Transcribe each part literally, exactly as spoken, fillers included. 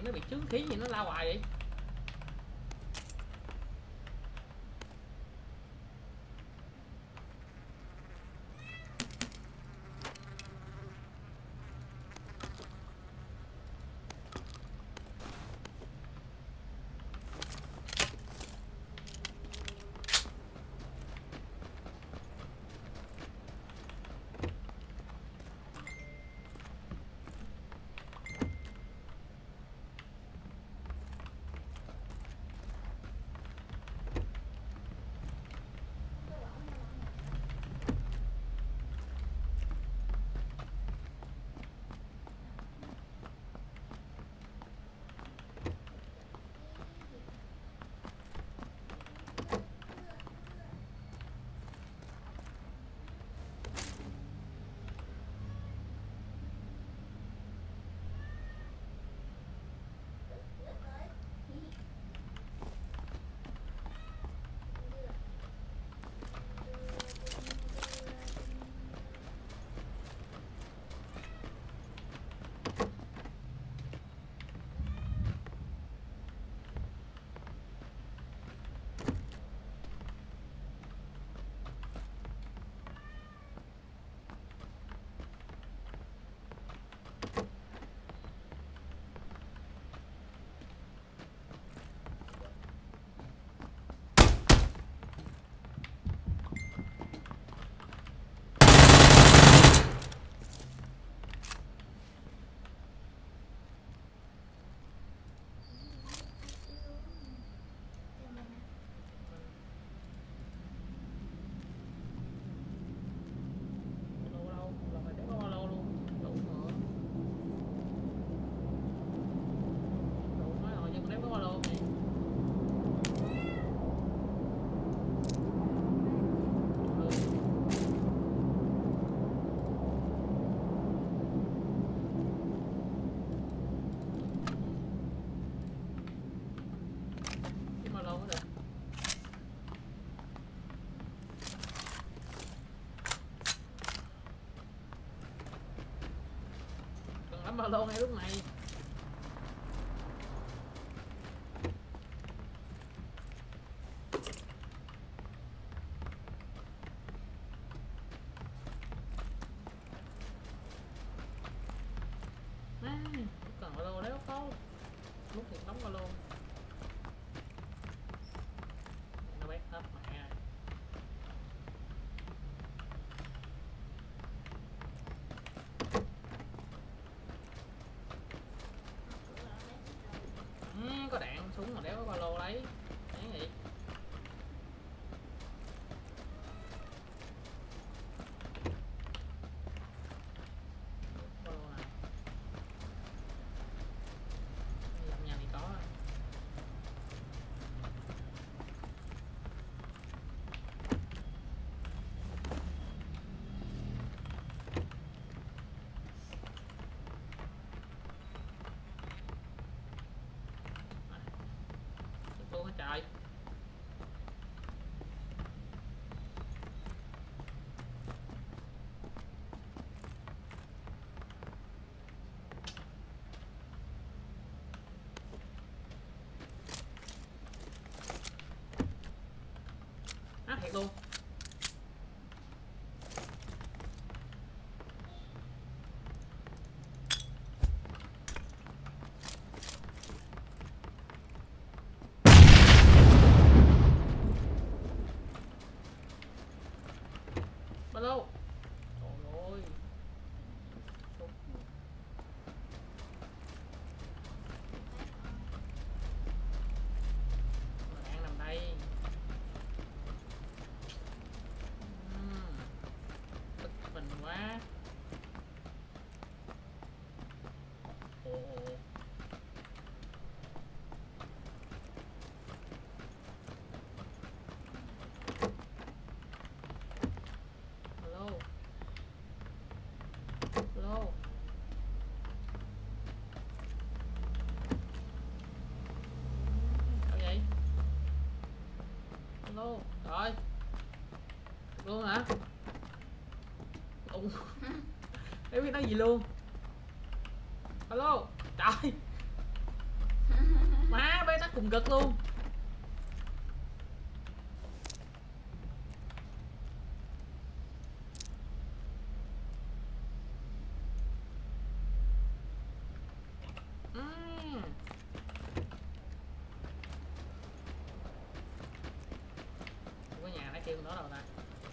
điện nó bị chướng khí gì nó lao hoài vậy? Bao lâu ngay lúc này? À, cần bao lâu đéo có lúc thì đóng bao lâu nó bét hết mẹ. Có đạn súng mà đéo có ba lô lấy đấy vậy. Ba lô nào dòng nhà thì có luôn hả trời. Á thiệt luôn. Hello. Trời ơi. Bạn nằm đây. Uhm. Tức mình quá. Ồ. Hello. Rồi. Luôn hả? Ủa. Em biết nói gì luôn. Hello. Trời. Má bế tắc cùng cực luôn. Uhm. Cái nhà nó kêu nữa đâu ta.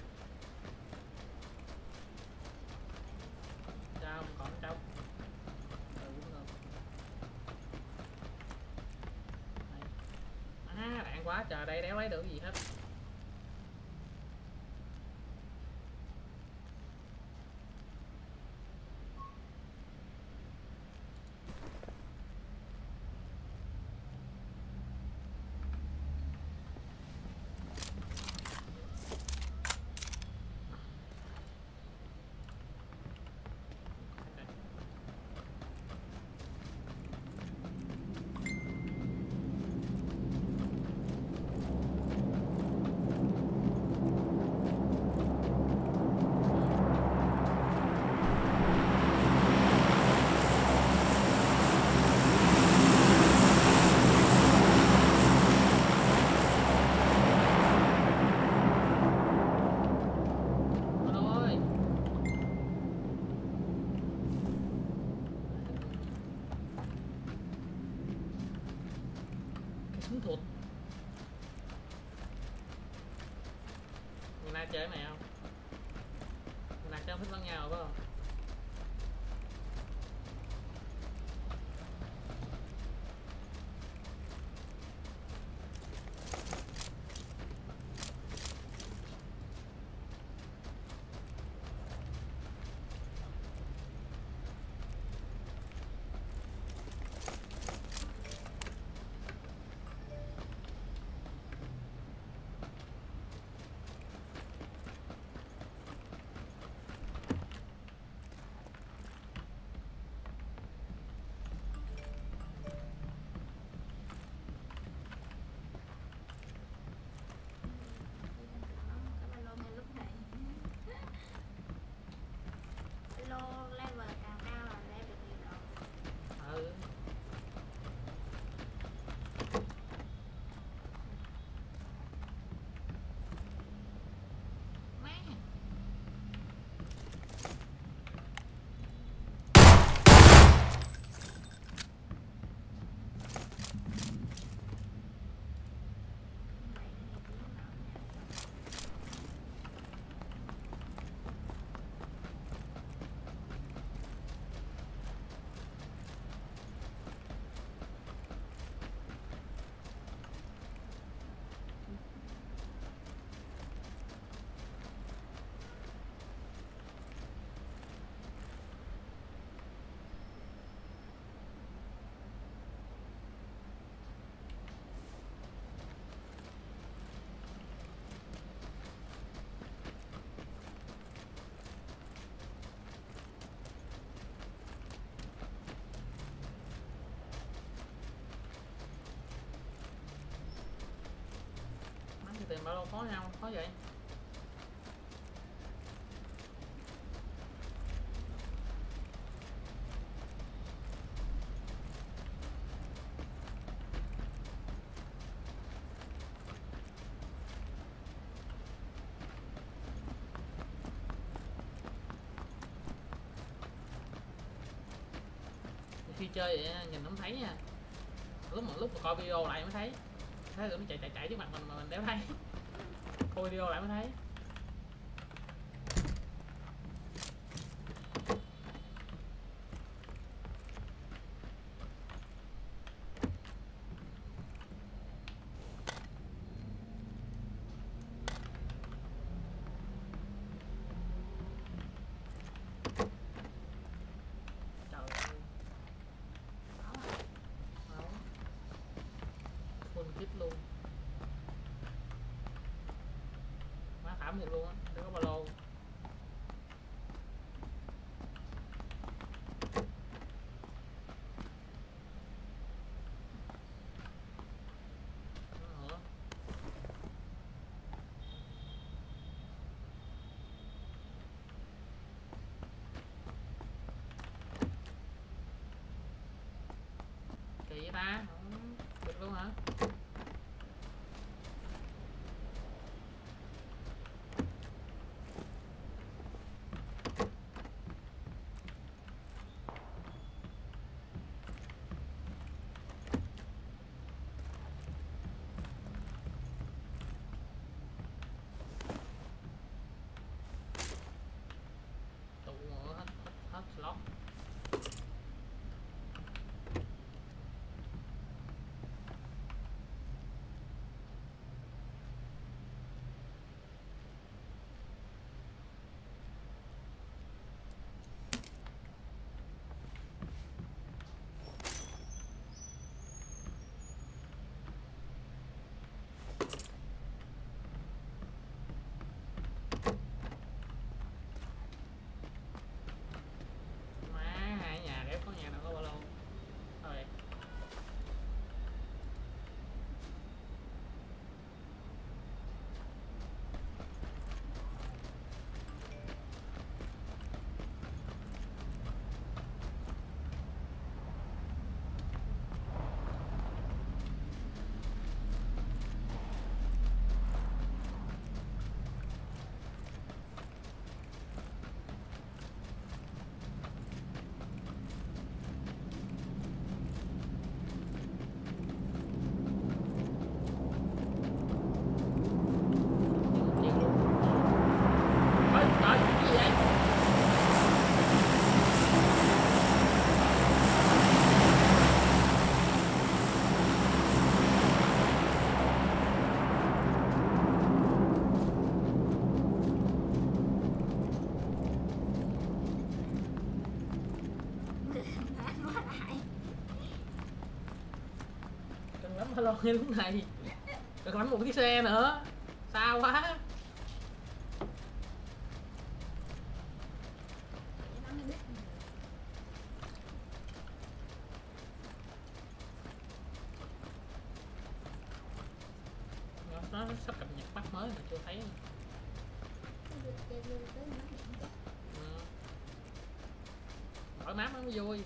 Trong còn trong. Ừ, đúng rồi. À, đạn quá trời, đây đéo lấy được gì hết. Súng thụt. Người nào chơi cái này không? Người nào chơi thích bắn nhau phải không? Tìm bao lâu khó nhau, khó vậy? Khi chơi vậy nhìn không thấy nha. Lúc mà lúc mà coi video lại mới thấy. Thấy rồi nó chạy chạy chạy trước mặt mình mà mình đéo thấy. Coi video lại mới thấy. Kít luôn. Má thảm thiệt luôn á, đừng có ba lô. Kỳ vậy ta? Bình rồi lúc này. Được lắm một chiếc xe nữa. Sao quá. Nó sắp cập nhật bắt mới mà chưa thấy. Ừ. Đổi map nó mới vui.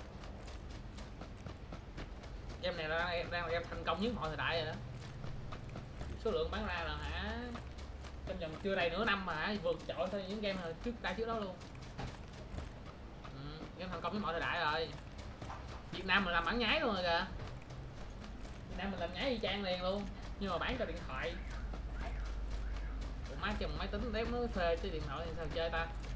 Game này đang, đang là game thành công nhất mọi thời đại rồi đó. Số lượng bán ra là hả, trong vòng chưa đầy nửa năm mà vượt trội thôi những game hồi trước đây trước đó luôn. Ừ, game thành công với mọi thời đại rồi. Việt Nam mình làm bản nhái luôn rồi kìa. Việt Nam mình làm nhái y chang liền luôn, nhưng mà bán cho điện thoại. Ủa má chừng máy tính đéo nó phê chứ điện thoại thì sao chơi ta.